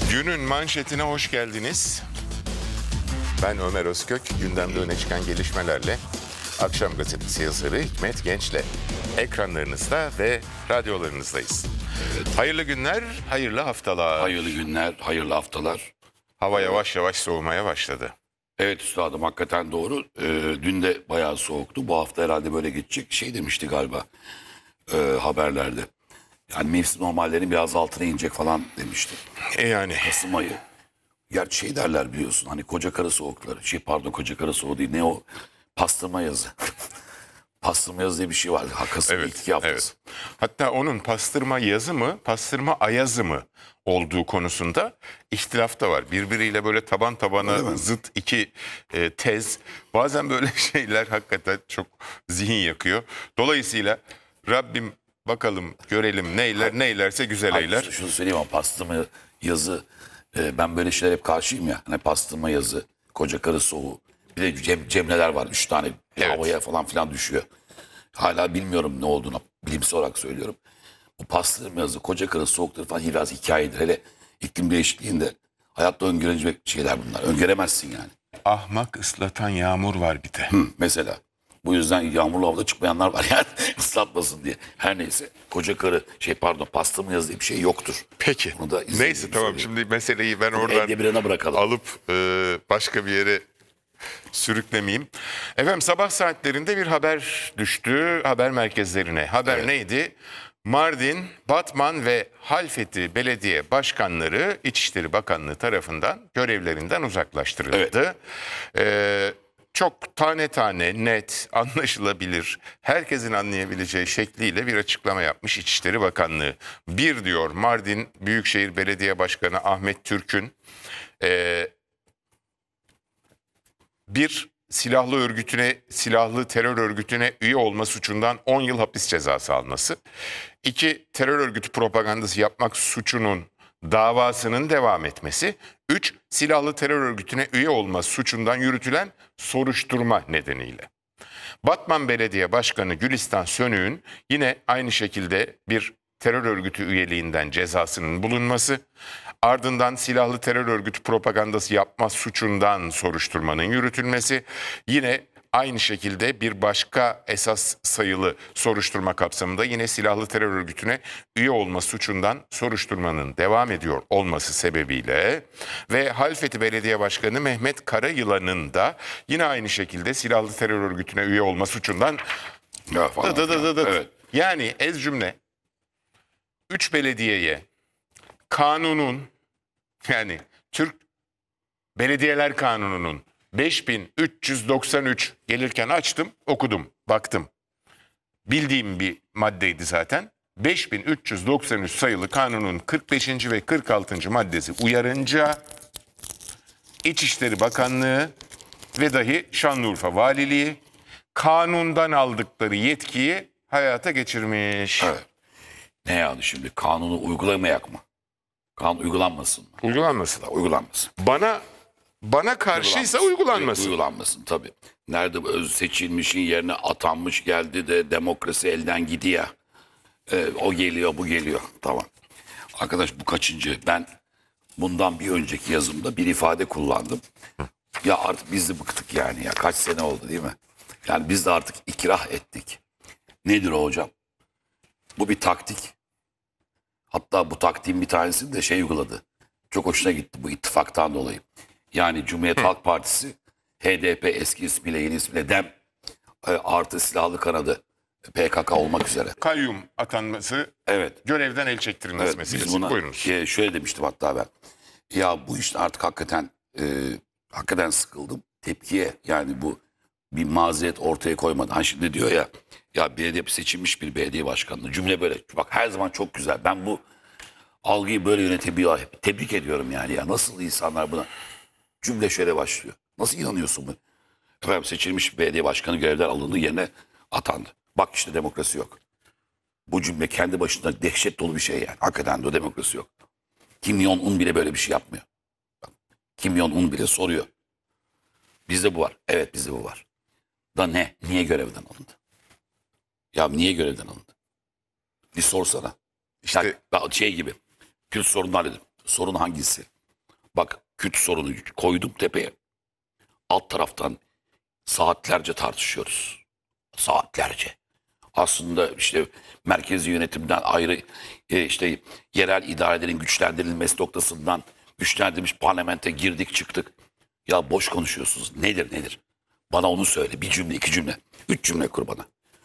Günün manşetine hoş geldiniz. Ben Ömer Özkök. Gündemde öne çıkan gelişmelerle Akşam Gazetesi yazarı Hikmet Genç'le ekranlarınızda ve radyolarınızdayız. Hayırlı günler, hayırlı haftalar. Hayırlı günler, hayırlı haftalar. Hava yavaş yavaş soğumaya başladı. Evet üstadım, hakikaten doğru. Dün de bayağı soğuktu. Bu hafta herhalde böyle geçecek. Şey demişti galiba haberlerde. Yani mevsim normallerinin biraz altına inecek falan demişti. Yani Kasım ayı. Gerçi şey derler biliyorsun, hani koca karı soğukları. Koca karı soğuğu değil, ne o? Pastırma yazı. Pastırma yazı diye bir şey var. Kasım ilk iki haftası. evet. Hatta onun pastırma yazı mı, pastırma ayazı mı olduğu konusunda ihtilaf da var. Birbiriyle böyle taban tabana zıt iki tez. Bazen böyle şeyler hakikaten çok zihin yakıyor. Dolayısıyla Rabbim bakalım, görelim neylerse güzel eyler. Şunu söyleyeyim ama pastırma yazı, ben böyle şeyler hep karşıyım ya. Hani pastırma yazı, koca karı soğuğu. Bir de cemreler var. 3 tane Evet. havaya falan filan düşüyor. Hala bilmiyorum ne olduğunu, bilimsel olarak söylüyorum. Bu pastırma yazı, koca karı soğukları falan biraz hikayedir. Hele iklim değişikliğinde hayatta öngörülecek şeyler bunlar. Öngöremezsin yani. Ahmak ıslatan yağmur var bir de. Mesela. Bu yüzden yağmurlu havada çıkmayanlar var yani ıslatmasın diye. Her neyse, koca karı pastırma yazı diye bir şey yoktur. Peki. Bunu da Neyse tamam, söyleyeyim. şimdi meseleyi ben Elde oradan birine bırakalım. alıp başka bir yere sürüklemeyeyim. Efendim, sabah saatlerinde bir haber düştü haber merkezlerine. Haber Evet. neydi? Mardin, Batman ve Halfeti Belediye Başkanları İçişleri Bakanlığı tarafından görevlerinden uzaklaştırıldı. Çok tane tane, net, anlaşılabilir, herkesin anlayabileceği şekliyle bir açıklama yapmış İçişleri Bakanlığı. Bir diyor, Mardin Büyükşehir Belediye Başkanı Ahmet Türk'ün bir silahlı terör örgütüne üye olma suçundan 10 yıl hapis cezası alması. 2, terör örgütü propagandası yapmak suçunun davasının devam etmesi. 3, silahlı terör örgütüne üye olma suçundan yürütülen soruşturma nedeniyle. Batman Belediye Başkanı Gülistan Sönük'ün yine aynı şekilde bir terör örgütü üyeliğinden cezasının bulunması, ardından silahlı terör örgütü propagandası yapma suçundan soruşturmanın yürütülmesi, yine aynı şekilde bir başka esas sayılı soruşturma kapsamında yine silahlı terör örgütüne üye olma suçundan soruşturmanın devam ediyor olması sebebiyle ve Halfeti Belediye Başkanı Mehmet Karayılan'ın da yine aynı şekilde silahlı terör örgütüne üye olma suçundan Evet. yani ez cümle 3 belediyeye kanunun, yani Türk Belediyeler Kanunu'nun 5393 gelirken açtım, okudum, baktım. Bildiğim bir maddeydi zaten. 5393 sayılı kanunun 45. ve 46. maddesi uyarınca İçişleri Bakanlığı ve dahi Şanlıurfa Valiliği kanundan aldıkları yetkiyi hayata geçirmiş. Evet. Ne yani şimdi, kanunu uygulamayak mı? Kanun uygulanmasın mı? Uygulanmasın. Uygulanmasın. Bana karşıysa uygulanmasın. Uygulanmasın tabii. Nerede bu öz seçilmişin yerine atanmış geldi de demokrasi elden gidiyor. O geliyor, bu geliyor. Tamam. Arkadaş, bu kaçıncı? Ben bundan bir önceki yazımda bir ifade kullandım. Ya artık biz de bıktık yani ya. Kaç sene oldu değil mi? Yani biz de artık ikrah ettik. Nedir o hocam? Bu bir taktik. Hatta bu taktiğin bir tanesini de uyguladı. Çok hoşuna gitti bu ittifaktan dolayı. Yani Cumhuriyet Halk Partisi, HDP eski ismiyle yeni ismiyle DEM artı silahlı kanadı PKK olmak üzere. Kayyum atanması, Evet. görevden el çektirilmesi Evet, meselesi. biz buna Buyurunuz. şöyle demiştim hatta ben. Ya bu işte artık hakikaten sıkıldım. Tepkiye, yani bu bir mazeret ortaya koymadı. Hani şimdi diyor ya belediye seçilmiş bir belediye başkanlığı. Cümle böyle. Bak, her zaman çok güzel. Ben bu algıyı böyle yönetebiliyor. Tebrik ediyorum yani. Ya nasıl insanlar buna? Cümle şöyle başlıyor. Nasıl inanıyorsun bu? Efendim, seçilmiş bir belediye başkanı görevden alındı, yerine atandı. Bak işte demokrasi yok. Bu cümle kendi başına dehşet dolu bir şey yani. Hakikaten de demokrasi yok. Kim Jong-un bile böyle bir şey yapmıyor. Bak, Kim Jong-un bile soruyor. Bizde bu var. Evet, bizde bu var. Da ne? Niye görevden alındı? Ya niye görevden alındı? Bir sorsana. İşte Gibi. Kürt sorunu halledim. Sorun hangisi? Bak küt sorunu koydum tepeye. Alt taraftan saatlerce tartışıyoruz. Saatlerce. Aslında işte merkezi yönetimden ayrı işte yerel idarelerin güçlendirilmesi noktasından güçlendirilmiş parlamente girdik çıktık. Ya boş konuşuyorsunuz. Nedir? Bana onu söyle. Bir cümle, iki cümle, üç cümle kur bana.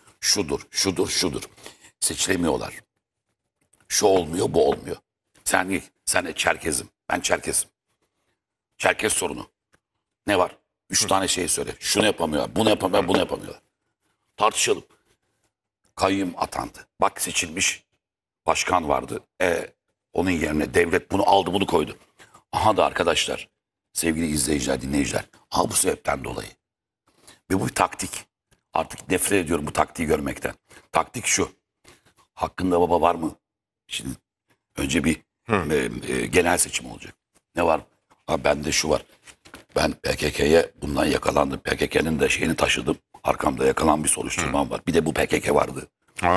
Şudur. Seçilemiyorlar. Şu olmuyor, bu olmuyor. Sen de Çerkezim. Ben Çerkezim. Çerkez sorunu. Ne var? Üç tane şey söyle. Şunu yapamıyor, bunu yapamıyor, bunu yapamıyorlar. Tartışalım. Kayyum atandı. Bak seçilmiş başkan vardı. Onun yerine devlet bunu aldı, bunu koydu. Aha da arkadaşlar, sevgili izleyiciler, dinleyiciler. Bu sebepten dolayı. Ve bu bir taktik. Artık nefret ediyorum bu taktiği görmekten. Taktik şu. Hakkında baba var mı? Şimdi önce bir genel seçim olacak. Ne var? Bende şu var. Ben PKK'ye bundan yakalandım. PKK'nın da şeyini taşıdım. Arkamda yakalan bir soruşturmam var. Bir de bu PKK vardı.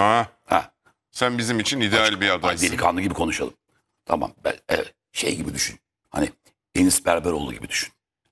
Sen bizim için ideal bir adaysın. Delikanlı gibi konuşalım. Tamam. Şey gibi düşün. Hani Enis Berberoğlu gibi düşün.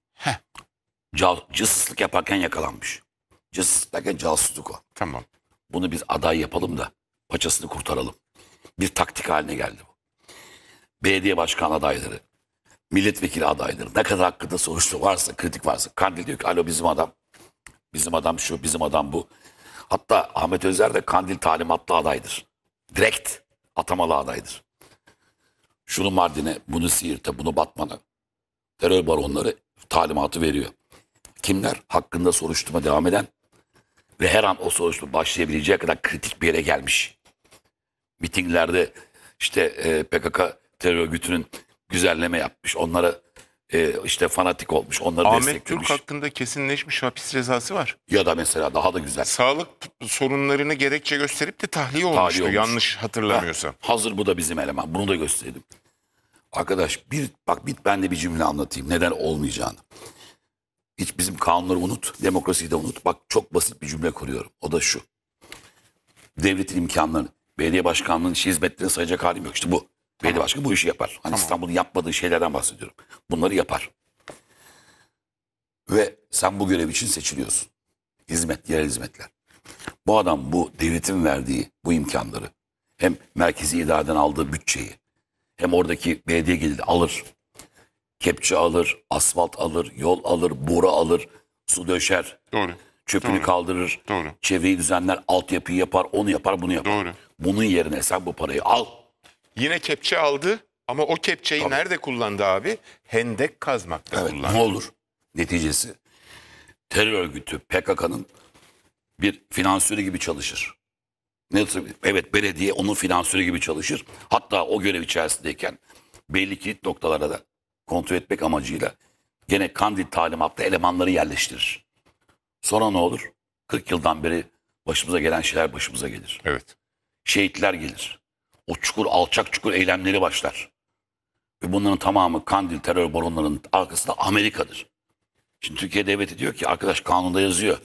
Casusluk yaparken yakalanmış. Casusluk derken casusluk o. Tamam. Bunu biz aday yapalım da paçasını kurtaralım. Bir taktik haline geldi bu. Belediye başkan adayları, milletvekili adayları, ne kadar hakkında soruşturma varsa, kritik varsa. Kandil diyor ki alo bizim adam. Bizim adam şu, bizim adam bu. Hatta Ahmet Özer de Kandil talimatlı adaydır. Direkt atamalı adaydır. Şunu Mardin'e, bunu Siirt'e, bunu Batman'a. Terör baronları talimatı veriyor. Kimler? Hakkında soruşturma devam eden ve her an o soruşturma başlayabileceği kadar kritik bir yere gelmiş. Mitinglerde işte PKK terör örgütünün güzelleme yapmış. Onlara işte fanatik olmuş. Onları Ahmet desteklemiş. Türk hakkında kesinleşmiş hapis cezası var. Ya da mesela daha da güzel. Sağlık sorunlarını gerekçe gösterip de tahliye olmuştu. olmuş. Yanlış hatırlamıyorsam. Hazır bu da bizim eleman. Bunu da gösterelim. Arkadaş ben de bir cümle anlatayım. Neden olmayacağını. Hiç bizim kanunları unut. Demokrasiyi de unut. Bak çok basit bir cümle kuruyorum. O da şu. Devletin imkanlarını, belediye başkanlığının işi hizmetlerini sayacak halim yok. İşte bu. Belediye başkanı bu işi yapar. Hani İstanbul'un yapmadığı şeylerden bahsediyorum. Bunları yapar. Ve sen bu görev için seçiliyorsun. Yerel hizmetler. Bu adam bu devletin verdiği bu imkanları hem merkezi idareden aldığı bütçeyi hem oradaki belediye geliri alır. Kepçe alır, asfalt alır, yol alır, boru alır, su döşer. Doğru. Çöpünü kaldırır. Doğru. Çevreyi düzenler, altyapıyı yapar, onu yapar, bunu yapar. Doğru. Bunun yerine sen bu parayı al. Yine kepçe aldı ama o kepçeyi nerede kullandı abi? Hendek kazmakta Evet, kullandı. ne olur? Neticesi terör örgütü PKK'nın bir finansörü gibi çalışır. Evet, belediye onun finansörü gibi çalışır. Hatta o görev içerisindeyken belli kilit noktalara da kontrol etmek amacıyla gene Kandil talimatlı elemanları yerleştirir. Sonra ne olur? 40 yıldan beri başımıza gelen şeyler başımıza gelir. Evet. Şehitler gelir. O alçak çukur eylemleri başlar. Ve bunların tamamı Kandil terör baronlarının arkasında Amerika'dır. Şimdi Türkiye devleti diyor ki arkadaş kanunda yazıyor.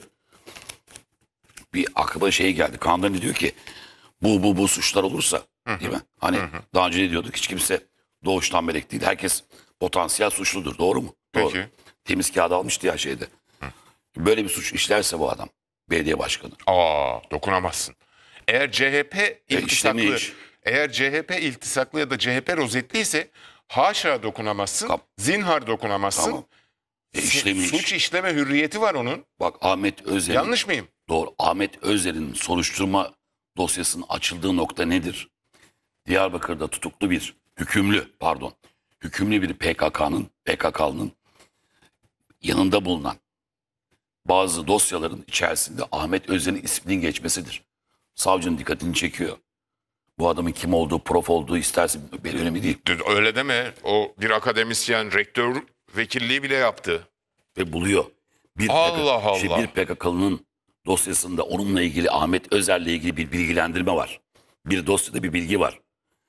Bir aklıma şey geldi. Kanunda ne diyor ki bu suçlar olursa değil mi? Hani daha önce ne diyorduk? Hiç kimse doğuştan melek değil. Herkes potansiyel suçludur. Doğru mu? Peki. Doğru. Temiz kağıdı almıştı ya şeyde. Böyle bir suç işlerse bu adam belediye başkanı. Dokunamazsın. Eğer CHP iltisaklı, işlemiş. eğer CHP iltisaklı ya da CHP rozetliyse haşa dokunamazsın. Zinhar dokunamazsın. Tamam. İşlemiş. Suç işleme hürriyeti var onun. Bak Ahmet Özer'in. Yanlış mıyım? Doğru. Ahmet Özer'in soruşturma dosyasının açıldığı nokta nedir? Diyarbakır'da tutuklu bir hükümlü bir PKK'nın yanında bulunan bazı dosyaların içerisinde Ahmet Özer'in isminin geçmesidir. Savcının dikkatini çekiyor. Bu adamın kim olduğu, prof olduğu isterse bir önemi değil. Öyle deme. O bir akademisyen, rektör vekilliği bile yaptı. Ve buluyor. Bir PKK'lının dosyasında onunla ilgili Ahmet Özer'le ilgili bir bilgilendirme var. Bir dosyada bir bilgi var.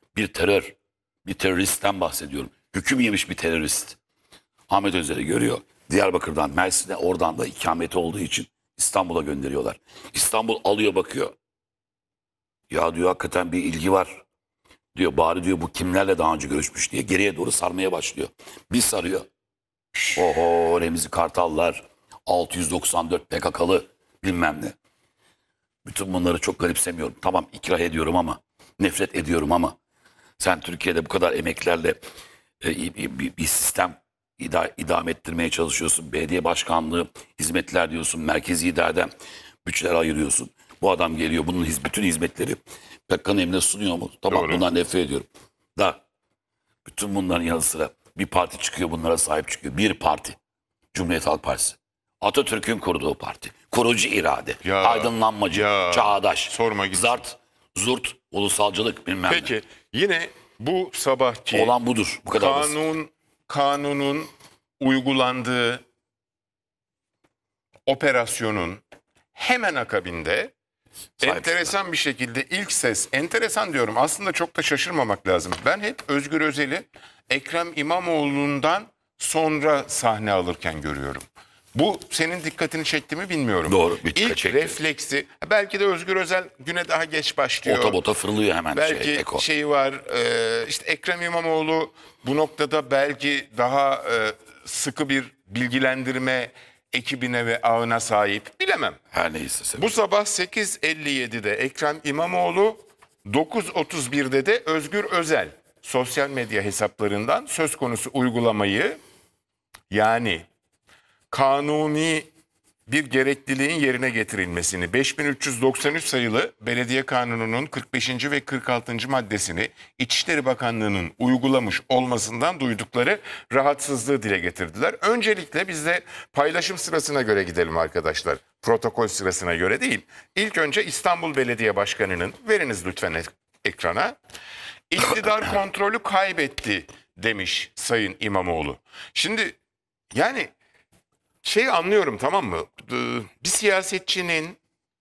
Bir teröristten bahsediyorum. Hüküm yemiş bir terörist. Ahmet Özer'i görüyor. Diyarbakır'dan Mersin'e, oradan da ikameti olduğu için İstanbul'a gönderiyorlar. İstanbul alıyor bakıyor. Ya diyor hakikaten bir ilgi var. Diyor bari diyor bu kimlerle daha önce görüşmüş diye geriye doğru sarmaya başlıyor. Bir sarıyor. Oho Remzi Kartallar, 694 PKK'lı bilmem ne. Bütün bunları çok garipsemiyorum. Tamam ikrah ediyorum ama, nefret ediyorum ama sen Türkiye'de bu kadar emeklerle bir sistem idame ettirmeye çalışıyorsun. Belediye başkanlığı, hizmetler diyorsun, merkezi idareden bütçeler ayırıyorsun. Bu adam geliyor bunun bütün hizmetleri PKK'nın emrine sunuyor mu? Tamam Doğru. bundan nefret ediyorum. Da bütün bunların yanı sıra bir parti çıkıyor bunlara sahip çıkıyor. Bir parti. Cumhuriyet Halk Partisi. Atatürk'ün kurduğu parti. Kurucu irade. Ya, Aydınlanmacı. ya, Çağdaş. sorma gitsin. Zart, zurt, ulusalcılık bilmem ne. Peki yine bu sabahki Olan budur. Bu kadar basit. kanunun uygulandığı operasyonun hemen akabinde Sahip enteresan bir şekilde ilk ses, enteresan diyorum aslında çok da şaşırmamak lazım. Ben hep Özgür Özel'i Ekrem İmamoğlu'ndan sonra sahne alırken görüyorum. Bu senin dikkatini çekti mi bilmiyorum. Doğru, bir dikkat İlk çekti. refleksi, belki de Özgür Özel güne daha geç başlıyor. Ota bota fırlıyor hemen Belki Eko. şeyi var, işte Ekrem İmamoğlu bu noktada belki daha sıkı bir bilgilendirme ekibine ve ağına sahip, bilemem. Her neyse. Bu sabah 8.57'de Ekrem İmamoğlu, 9.31'de de Özgür Özel sosyal medya hesaplarından söz konusu uygulamayı, yani kanuni bir gerekliliğin yerine getirilmesini, 5393 sayılı Belediye Kanunu'nun 45. ve 46. maddesini İçişleri Bakanlığı'nın uygulamış olmasından duydukları rahatsızlığı dile getirdiler. Öncelikle biz de paylaşım sırasına göre gidelim arkadaşlar. Protokol sırasına göre değil. İlk önce İstanbul Belediye Başkanı'nın, veriniz lütfen ekrana, iktidar kontrolü kaybetti demiş Sayın İmamoğlu. Şimdi yani anlıyorum, tamam mı? Bir siyasetçinin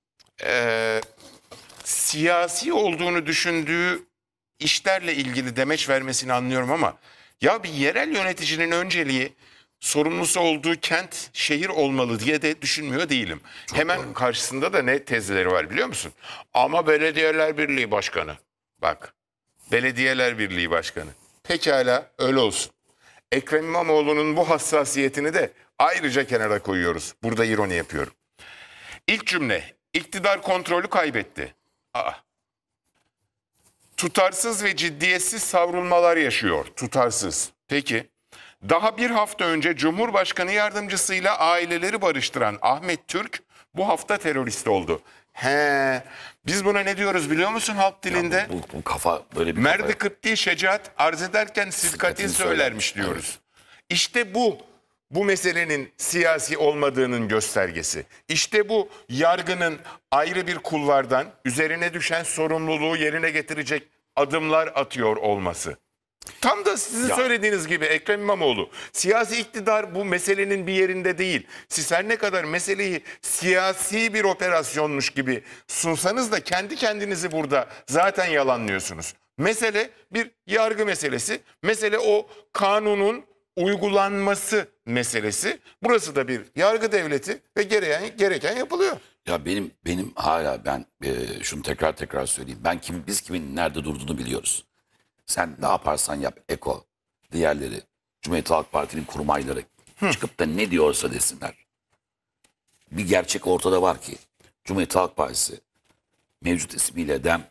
siyasi olduğunu düşündüğü işlerle ilgili demeç vermesini anlıyorum ama ya bir yerel yöneticinin önceliği sorumlusu olduğu kent, şehir olmalı diye de düşünmüyor değilim. Hemen karşısında da ne tezleri var biliyor musun? Ama Belediyeler Birliği Başkanı. Bak, Belediyeler Birliği Başkanı. Pekala öyle olsun. Ekrem İmamoğlu'nun bu hassasiyetini de ayrıca kenara koyuyoruz. Burada ironi yapıyorum. İlk cümle, iktidar kontrolü kaybetti. Tutarsız ve ciddiyetsiz savrulmalar yaşıyor. Tutarsız. Peki, daha bir hafta önce Cumhurbaşkanı yardımcısıyla aileleri barıştıran Ahmet Türk bu hafta terörist oldu. Biz buna ne diyoruz biliyor musun halk dilinde? Bu kafa böyle bir Merdi kafa. kıpti şecaat arz ederken silkatin söylermiş diyoruz. İşte bu meselenin siyasi olmadığının göstergesi. İşte bu yargının ayrı bir kulvardan üzerine düşen sorumluluğu yerine getirecek adımlar atıyor olması. Tam da sizin söylediğiniz gibi Ekrem İmamoğlu, siyasi iktidar bu meselenin bir yerinde değil. Siz her ne kadar meseleyi siyasi bir operasyonmuş gibi sunsanız da kendi kendinizi burada zaten yalanlıyorsunuz. Mesele bir yargı meselesi. Mesele o kanunun uygulanması meselesi. Burası da bir yargı devleti ve gereken yapılıyor. Ya benim hala ben şunu tekrar söyleyeyim. Biz kimin nerede durduğunu biliyoruz. Sen ne yaparsan yap Eko, diğerleri, Cumhuriyet Halk Parti'nin kurmayları çıkıp da ne diyorsa desinler. Bir gerçek ortada var ki Cumhuriyet Halk Partisi mevcut ismiyle DEM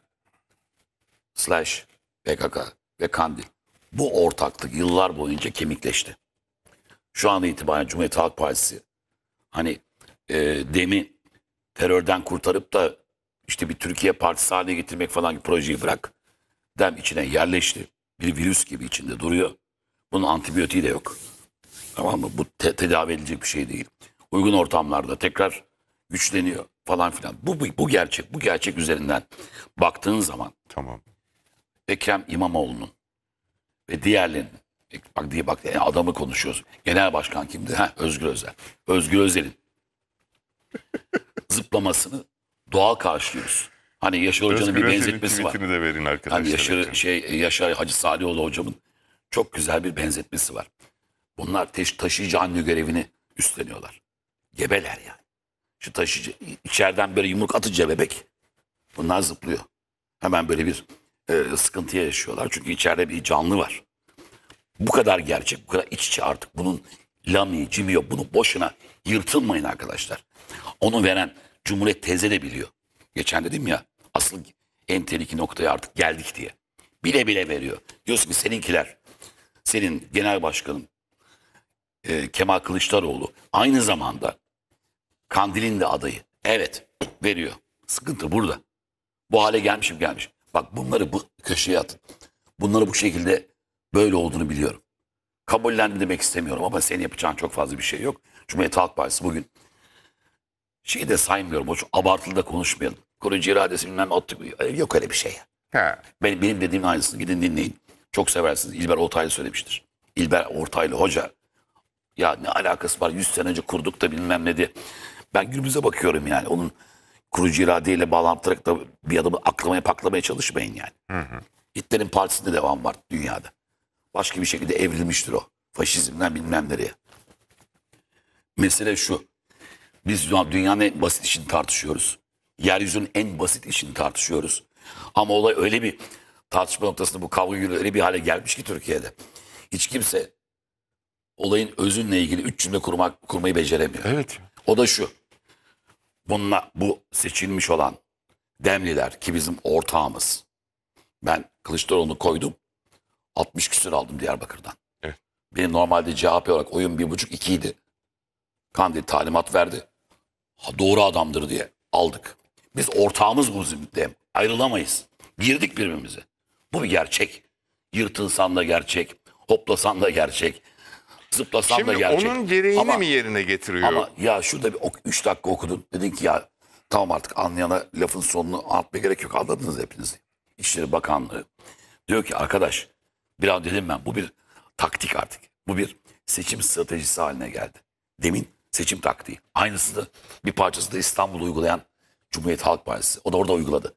/ PKK ve Kandil, bu ortaklık yıllar boyunca kemikleşti. Şu an itibaren Cumhuriyet Halk Partisi hani DEM'i terörden kurtarıp da işte bir Türkiye Partisi haline getirmek falan gibi projeyi bırak. DEM içine yerleşti. Bir virüs gibi içinde duruyor. Bunun antibiyotiği de yok. Tamam mı? Bu tedavi edilecek bir şey değil. Uygun ortamlarda tekrar güçleniyor falan filan. Bu gerçek. Bu gerçek üzerinden baktığın zaman Tamam. Ekrem İmamoğlu'nun ve diğerlerinin, bak adamı konuşuyoruz. Genel başkan kimdi? Özgür Özel. Özgür Özel'in zıplamasını doğal karşılıyoruz. Hani Yaşar Hoca'nın bir benzetmesi var. De verin arkadaşlar. Hani Yaşar Hacı Salioğlu hocamın çok güzel bir benzetmesi var. Bunlar taşıyıcı anne görevini üstleniyorlar. Gebeler yani. Şu taşıyıcı içeriden böyle yumruk atınca bebek. Bunlar zıplıyor. Hemen böyle bir sıkıntıya yaşıyorlar. Çünkü içeride bir canlı var. Bu kadar gerçek, bu kadar iç içe artık. Bunun lami, cimi yok. Bunu boşuna yırtılmayın arkadaşlar. Onu veren Cumhuriyet teyze de biliyor. Geçen dedim ya, asıl en tehlikeli noktaya artık geldik diye. Bile bile veriyor. Diyorsun ki seninkiler, senin genel başkanın Kemal Kılıçdaroğlu aynı zamanda Kandil'in de adayı. Evet, veriyor. Sıkıntı burada. Bu hale gelmişim gelmiş. Bak bunları bu köşeye atın. Bunları bu şekilde böyle olduğunu biliyorum. Kabullendim demek istemiyorum ama senin yapacağın çok fazla bir şey yok. Cumhuriyet Halk Partisi bugün şeyi de saymıyorum. O çok abartılı da konuşmayalım. Koruyucu iradesi bilmem attık. Yok öyle bir şey. Ha. Benim dediğim aynısını gidin dinleyin. Çok seversiniz. İlber Ortaylı söylemiştir. İlber Ortaylı hoca. Ya ne alakası var? 100 sene önce kurduk da bilmem ne diye. Ben günümüze bakıyorum yani. Onun kurucu iradeyle bağlantılarak da bir adamı aklamaya paklamaya çalışmayın yani. Hitler'in partisinde devam var dünyada. Başka bir şekilde evrilmiştir o. Faşizmden bilmem nereye. Mesele şu. Biz dünyanın en basit işini tartışıyoruz. Yeryüzünün en basit işini tartışıyoruz. Ama olay öyle bir tartışma noktasında bu kavga gürültü öyle bir hale gelmiş ki Türkiye'de. Hiç kimse olayın özünle ilgili 3 cümle kurmayı beceremiyor. Evet. O da şu. Bu seçilmiş olan Demliler ki bizim ortağımız. Ben Kılıçdaroğlu'nu koydum. 60 küsur aldım Diyarbakır'dan. Evet. Benim normalde CHP olarak oyun 1,5-2 idi. Kandil talimat verdi. Doğru adamdır diye aldık. Biz ortağımız bu zimde. Ayrılamayız. Girdik birbirimize. Bu bir gerçek. Yırtılsan da gerçek. Hoplasan da gerçek. Zıplasan da Şimdi gerçek. onun gereğini Ama- mi yerine getiriyor? Ama ya şurada bir 3 dakika okudun. Dedin ki ya tamam artık anlayana lafın sonunu anlatmaya gerek yok. Anladınız hepiniz. İçişleri Bakanlığı diyor ki arkadaş biraz dedim ben bu bir taktik artık. Bu bir seçim stratejisi haline geldi. Demin seçim taktiği. Aynısı da bir parçası da İstanbul'da uygulayan Cumhuriyet Halk Partisi. O da orada uyguladı.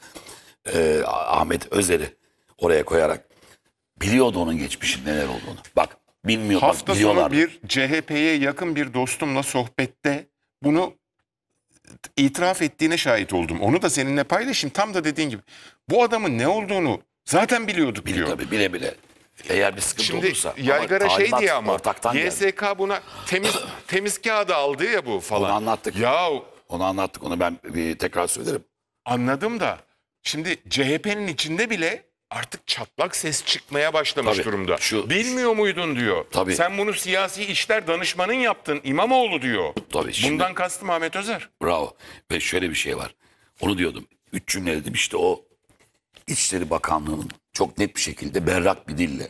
Ahmet Özer'i oraya koyarak biliyordu onun geçmişin neler olduğunu. Bak bilmiyor. Bak, Hafta biliyorlar. sonu bir CHP'ye yakın bir dostumla sohbette bunu itiraf ettiğine şahit oldum. Onu da seninle paylaşayım. Tam da dediğin gibi. Bu adamın ne olduğunu zaten biliyorduk diyor. Tabii bile bile. Eğer bir sıkıntı Şimdi olursa. Yaygara şey talimat diye ama ortaktan geldi. YSK buna temiz kağıdı aldı ya bu falan. Onu anlattık. Ya Onu anlattık. Onu ben bir tekrar söylerim. anladım da şimdi CHP'nin içinde bile artık çatlak ses çıkmaya başlamış Tabii, durumda. Bilmiyor muydun diyor. Tabii. Sen bunu siyasi işler danışmanın yaptın İmamoğlu diyor. Tabii, şimdi- Bundan kastım Ahmet Özer. Bravo. Ve şöyle bir şey var. Onu diyordum. 3 cümle dedim işte o İçişleri Bakanlığı'nın çok net bir şekilde berrak bir dille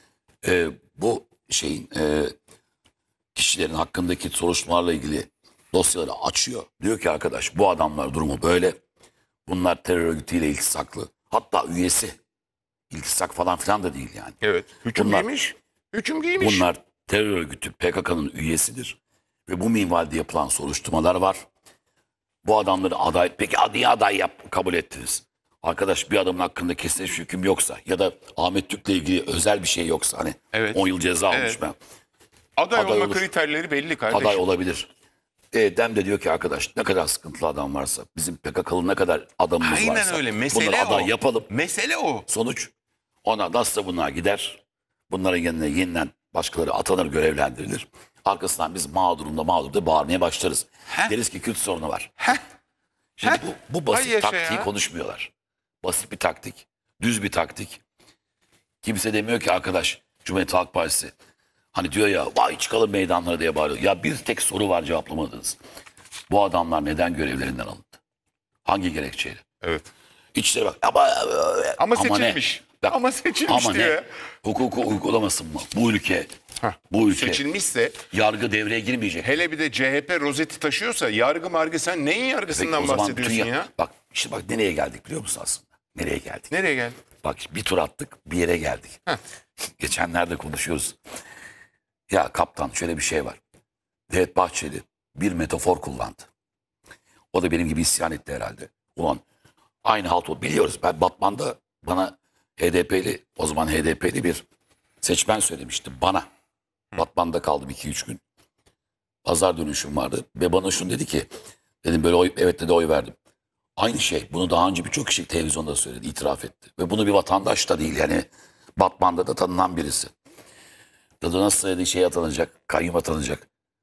bu şeyin kişilerin hakkındaki soruşturmalarla ilgili dosyaları açıyor. Diyor ki arkadaş bu adamlar durumu böyle. Bunlar terör örgütüyle iltisaklı. Hatta üyesi. İltisak falan filan da değil yani. Evet. Hüküm Bunlar- giymiş. Hüküm giymiş. Bunlar terör örgütü PKK'nın üyesidir. Ve bu minvalde yapılan soruşturmalar var. Bu adamları aday... Peki niye aday kabul ettiniz? Arkadaş bir adamın hakkında kesinleşmiş hüküm yoksa ya da Ahmet Türk'le ilgili özel bir şey yoksa hani Evet. 10 yıl ceza almış Evet. ben. Aday aday olma olur. kriterleri belli kardeşim. Aday olabilir. Dem de diyor ki arkadaş ne kadar sıkıntılı adam varsa bizim PKK'lı ne kadar adamımız Aynen varsa öyle. bunları Mesele aday o. yapalım. Mesele o. Sonuç ona nasılsa bunlar gider. Bunların yerine yeniden başkaları atanır, görevlendirilir. Arkasından biz mağdur da bağırmaya başlarız. Heh. Deriz ki Kürt sorunu var. Heh. Şimdi Heh. bu basit Ay yaşa taktiği ya. konuşmuyorlar. Basit bir taktik, düz bir taktik. Kimse demiyor ki arkadaş Cumhuriyet Halk Partisi hani diyor ya vay çıkalım meydanlara diye bağırıyor. Ya bir tek soru var cevaplamadınız. Bu adamlar neden görevlerinden alındı? Hangi gerekçeyle? Evet. İçişleri bak Ama ne? seçilmiş. Bak, Ama seçilmiş ama diyor. ne? Hukuku uygulamasın mı? Bu ülke, bu ülke Seçilmişse yargı devreye girmeyecek. hele bir de CHP rozeti taşıyorsa yargı margı sen neyin Peki, yargısından o zaman bahsediyorsun ya? Bak işte bak nereye geldik biliyor musun aslında? Nereye geldik? Nereye geldi? Bak bir tur attık bir yere geldik. Geçenlerde konuşuyoruz. Ya kaptan şöyle bir şey var. Devlet Bahçeli bir metafor kullandı. O da benim gibi isyan etti herhalde. Ulan aynı halt o. Biliyoruz ben Batman'da bana HDP'li o zaman HDP'li bir seçmen söylemişti bana. Batman'da kaldım 2-3 gün. Pazar dönüşüm vardı ve bana şunu dedi ki dedim böyle evet dedi oy verdim. Aynı şey. Bunu daha önce birçok kişi televizyonda söyledi, itiraf etti. Ve bunu bir vatandaş da değil. Yani Batman'da da tanınan birisi. Dedi nasıl dedi şey atanacak, kayyum atanacak.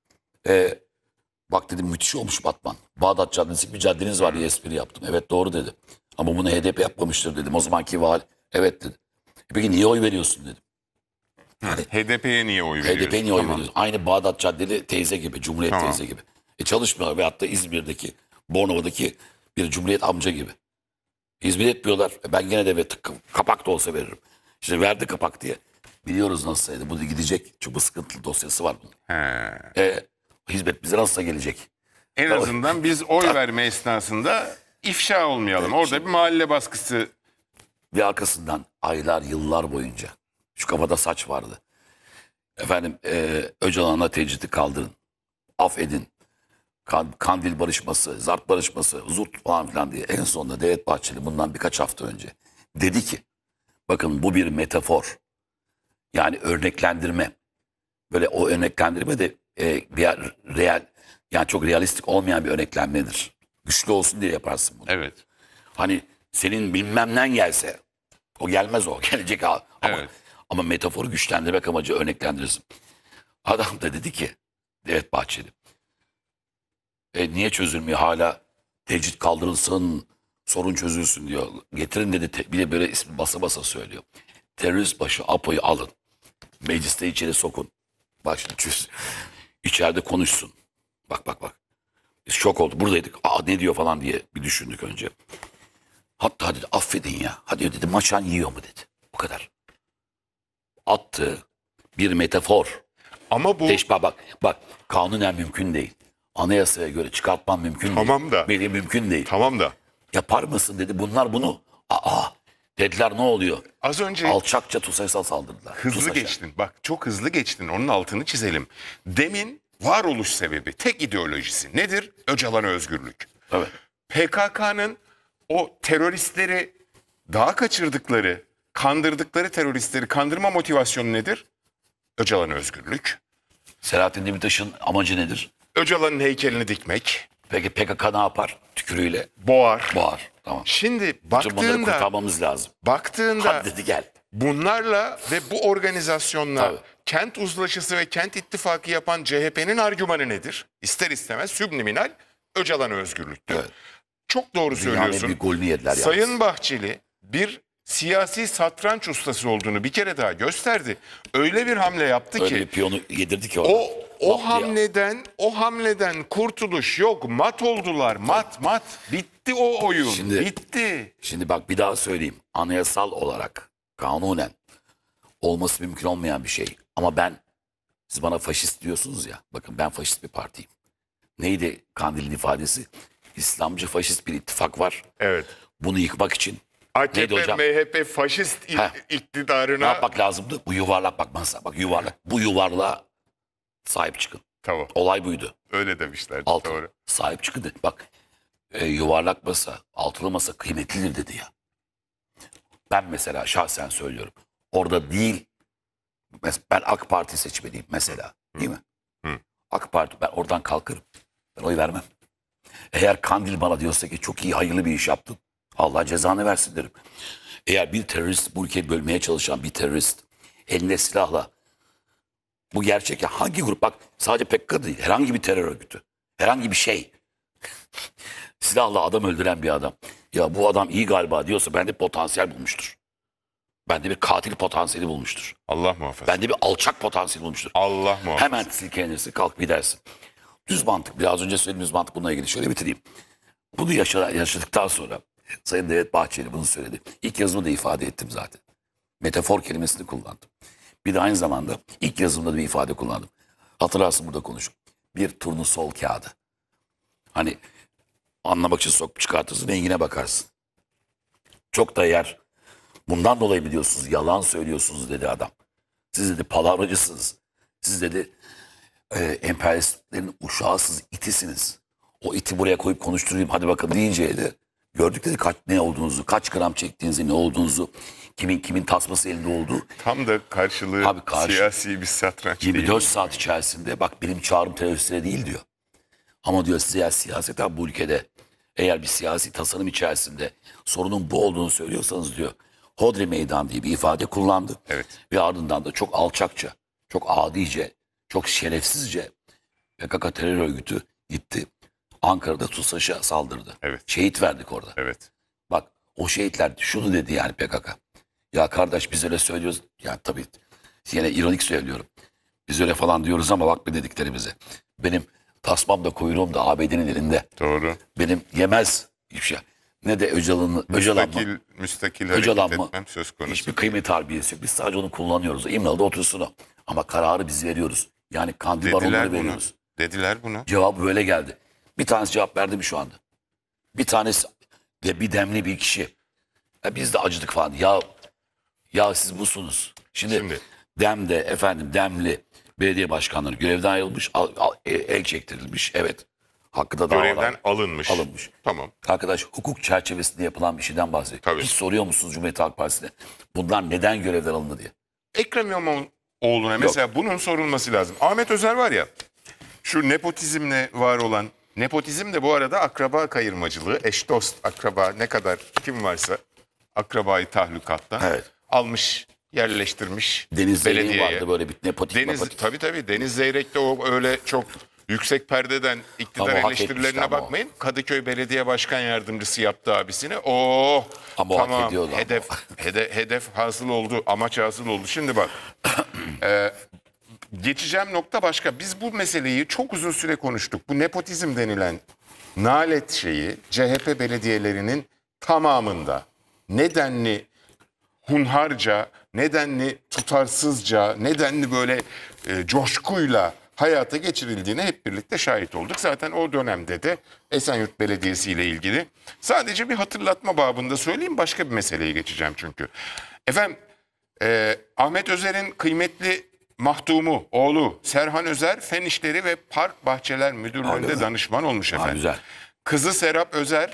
Bak dedim müthiş olmuş Batman. Bağdat Caddesi bir caddeniz var diye espri yaptım. Evet doğru dedi. Ama bunu HDP yapmamıştır dedim. O zamanki vali. Evet dedi. Peki niye oy veriyorsun dedim. Hani, HDP'ye niye oy veriyorsun? HDP'ye niye oy veriyorsun? Aynı Bağdat Caddeli teyze gibi, Cumhuriyet teyze gibi. Çalışmıyor. Veyahut da İzmir'deki, Bornova'daki bir Cumhuriyet amca gibi. Hizmet etmiyorlar. Ben gene de kapak da olsa veririm. İşte verdi kapak diye. Biliyoruz nasılsaydı. Bu da gidecek. Çünkü sıkıntılı dosyası var bunun. Hizmet bize nasılsa gelecek. En azından biz oy verme esnasında ifşa olmayalım. Orada bir mahalle baskısı. Ve arkasından aylar, yıllar boyunca şu kafada saç vardı. Efendim Öcalan'a tecridi kaldırın. Affedin. Kandil barışması, Zart barışması, Zurt falan filan diye. En sonunda Devlet Bahçeli bundan birkaç hafta önce dedi ki bakın bu bir metafor. Yani örneklendirme. Böyle o örneklendirme de bir real, yani çok realistik olmayan bir örneklenmedir. Güçlü olsun diye yaparsın bunu. Evet. Hani senin bilmemden gelse o gelmez o. Gelecek ama, Evet. ama metaforu güçlendirmek amacı örneklendirirsin. Adam da dedi ki Devlet Bahçeli niye çözülmüyor hala tecrit kaldırılsın sorun çözülsün diyor. Getirin dedi bir de böyle ismi basa basa söylüyor. Terörist başı Apo'yu alın. Mecliste içeri sokun. Bak şimdi içeride konuşsun. Bak. Biz şok olduk. Buradaydık. Ne diyor falan diye bir düşündük önce. Hatta dedi affedin ya. Hadi dedi maçan yiyor mu dedi. O kadar. Attı bir metafor. Ama bu Bak kanunen mümkün değil. Anayasaya göre çıkartmam mümkün değil. Tamam da. Benim mümkün değil. tamam da Yapar mısın dedi. Bunlar bunu. Dediler ne oluyor? az önce Alçakça TUSAŞ'a saldırdılar. hızlı TUSAŞ'a. geçtin. Bak çok hızlı geçtin. Onun altını çizelim. Demin varoluş sebebi, tek ideolojisi nedir? Öcalan'a özgürlük. Evet. PKK'nın o teröristleri daha kaçırdıkları, kandırdıkları teröristleri kandırma motivasyonu nedir? Öcalan'a özgürlük. Selahattin Demirtaş'ın amacı nedir? Öcalan'ın heykelini dikmek, Peki PKK ne yapar? Tükürüğüyle boğar. Tamam. Şimdi Bütün bunları baktığında kurtarmamız lazım. Hadi dedi gel. bunlarla ve bu organizasyonla Tabii. kent uzlaşısı ve kent ittifakı yapan CHP'nin argümanı nedir? İster istemez subliminal Öcalan'a özgürlüktür. Evet. Çok doğru Dünyanın en söylüyorsun. büyük golünü yediler yalnız. Sayın Bahçeli bir siyasi satranç ustası olduğunu bir kere daha gösterdi. Öyle bir hamle yaptı Öyle ki bir piyonu yedirdi ki orada. o hamleden kurtuluş yok. Mat oldular. Mat. Bitti o oyun. Bitti. Şimdi bak bir daha söyleyeyim. Anayasal olarak kanunen olması mümkün olmayan bir şey. Ama siz bana faşist diyorsunuz ya. Bakın ben faşist bir partiyim. Neydi Kandil'in ifadesi? İslamcı faşist bir ittifak var. Evet. Bunu yıkmak için AKP, neydi hocam? MHP faşist iktidarına... Ne yapmak lazımdı? Bu yuvarlak bak masa. Bak yuvarlak. Bu yuvarlığa sahip çıkın. Tamam. Olay buydu. Öyle demişler. Altın. Doğru. Sahip çıkın dedi. Bak yuvarlak masa, altılı masa kıymetlidir dedi ya. Ben mesela şahsen söylüyorum. Orada değil. Ben AK Parti seçmeniyim mesela. Değil mi? AK Parti ben oradan kalkarım. Ben oy vermem. Eğer Kandil bana diyorsa ki çok iyi hayırlı bir iş yaptın. Allah cezanı versin derim. Eğer bir terörist bu ülkeyi bölmeye çalışan bir terörist eline silahla bu gerçek ya hangi grup bak sadece PKK değil herhangi bir terör örgütü herhangi bir şey silahla adam öldüren bir adam ya bu adam iyi galiba diyorsa bende potansiyel bulmuştur. Bende bir katil potansiyeli bulmuştur. Allah muhafaza. Bende bir alçak potansiyeli bulmuştur. Allah muhafaza. Hemen silkelenirsin kalk gidersin. Düz mantık biraz önce söylediğim düz mantık bununla ilgili şöyle bitireyim. Bunu yaşadıktan sonra Sayın Devlet Bahçeli bunu söyledi. İlk yazımı da ifade ettim zaten. Metafor kelimesini kullandım. Bir de aynı zamanda ilk yazımda da bir ifade kullandım. Hatırlarsın burada konuşup. Bir turnusol kağıdı. Hani anlamak için sokup çıkartırsın rengine bakarsın. Çok da eğer bundan dolayı biliyorsunuz yalan söylüyorsunuz dedi adam. Siz dedi palavracısınız. Siz dedi emperyalistlerin uşağısınız, itisiniz. O iti buraya koyup konuşturayım hadi bakın deyince de gördük dedi ne olduğunuzu, kaç gram çektiğinizi, ne olduğunuzu, kimin tasması elinde olduğu. Tam da karşılığı siyasi bir satranç 24 değil. saat içerisinde bak benim çağrım teröristlere değil diyor. Ama diyor siyaseten bu ülkede eğer bir siyasi tasarım içerisinde sorunun bu olduğunu söylüyorsanız diyor, Hodri Meydan diye bir ifade kullandı. Evet. Ve ardından da çok alçakça, çok adice, çok şerefsizce PKK terör örgütü gitti. Ankara'da TUSAŞ'a saldırdı. Evet. Şehit verdik orada. Evet. Bak o şehitler şunu dedi yani PKK. Ya kardeş biz öyle söylüyoruz. Yani tabii yine ironik söylüyorum. Biz öyle falan diyoruz ama bak bir dediklerimize. Benim tasmam da kuyruğum da ABD'nin elinde. Doğru. Benim yemez hiçbir şey. Ne de Öcalan'ı, Müstakil Öcalan hareket mı? etmem söz konusu. Hiçbir kıymet harbiyesi yok. Biz sadece onu kullanıyoruz. İmralı'da otursun o. Ama kararı biz veriyoruz. Yani kandil Dediler baronları bunu. veriyoruz. Dediler bunu. Cevabı böyle geldi. Bir tanesi cevap verdi mi şu anda? Bir tanesi de bir demli bir kişi. Ya biz de acıdık falan. Ya siz busunuz. Şimdi Dem'de efendim Demli belediye başkanları görevden ayrılmış, el çektirilmiş. Evet. Hakkı da Görevden davalar alınmış. alınmış. Tamam. Arkadaş hukuk çerçevesinde yapılan bir şeyden bahsediyor. Tabii. Hiç soruyor musunuz Cumhuriyet Halk Partisi'ne? Bunlar neden görevden alındı diye. Ekrem İmamoğlu'na mesela bunun sorulması lazım. Ahmet Özer var ya, şu nepotizmle var olan, nepotizm de bu arada akraba kayırmacılığı, eş dost akraba ne kadar kim varsa akrabayı tahlukattan Evet. almış, yerleştirmiş Deniz Zeyrek'in belediyeye. vardı böyle bir nepotik. Tabii Deniz Zeyrek'te o öyle çok yüksek perdeden iktidar Ama hak eleştirilerine etmişti ama o. bakmayın. Kadıköy Belediye Başkan Yardımcısı yaptı abisini. Oh Ama o hak tamam ediyordu ama. hedef hasıl oldu, amaç hasıl oldu. Şimdi bak geçeceğim nokta başka. Biz bu meseleyi çok uzun süre konuştuk. Bu nepotizm denilen nalet şeyi CHP belediyelerinin tamamında nedenli hunharca, nedenli tutarsızca, nedenli böyle coşkuyla hayata geçirildiğine hep birlikte şahit olduk. Zaten o dönemde de Esenyurt Belediyesi ile ilgili sadece bir hatırlatma babında söyleyeyim, başka bir meseleye geçeceğim çünkü. Efendim Ahmet Özer'in kıymetli mahdumu, oğlu Serhan Özer Fen İşleri ve Park Bahçeler Müdürlüğü'nde danışman olmuş efendim. Güzel. Kızı Serap Özer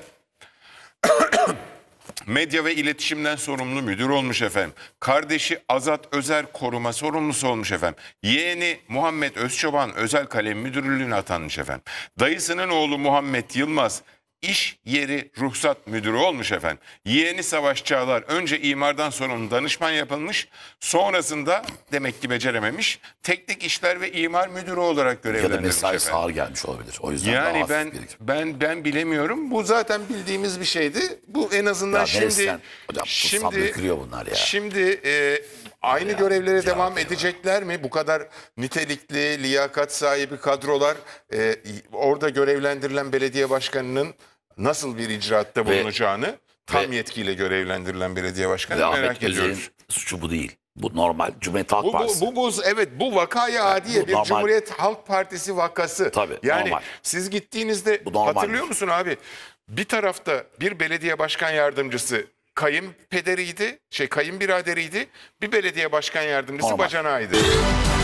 medya ve iletişimden sorumlu müdür olmuş efendim. Kardeşi Azat Özer koruma sorumlusu olmuş efendim. Yeğeni Muhammed Özçoban özel kalem müdürlüğüne atanmış efendim. Dayısının oğlu Muhammed Yılmaz iş yeri ruhsat müdürü olmuş efendim. Yeğeni Savaş Çağlar önce imardan sorumlu danışman yapılmış. Sonrasında demek ki becerememiş. Teknik işler ve imar müdürü olarak Ya da görevlendirilmiş mesaisi efendim. ağır gelmiş olabilir. O yüzden Yani daha hafif birikim. ben bilemiyorum. Bu zaten bildiğimiz bir şeydi. Bu en azından Ya şimdi neyse, hocam, tutsam dökülüyor bunlar ya. Şimdi aynı görevlere devam edecekler mi? Bu kadar nitelikli, liyakat sahibi kadrolar orada görevlendirilen belediye başkanının nasıl bir icraatta bulunacağını tam yetkiyle görevlendirilen belediye başkanı Ve merak Ahmet Özer'in ediyoruz. suçu bu değil. Bu normal Cumhuriyet Halk Partisi. Bu vakaya adiye Bu bir normal. Cumhuriyet Halk Partisi vakası. Tabii, yani normal. siz gittiğinizde Bu normaldir. hatırlıyor musun abi? Bir tarafta bir belediye başkan yardımcısı kayınpederiydi, kayınbiraderiydi. Bir belediye başkan yardımcısı Normal. bacanağıydı.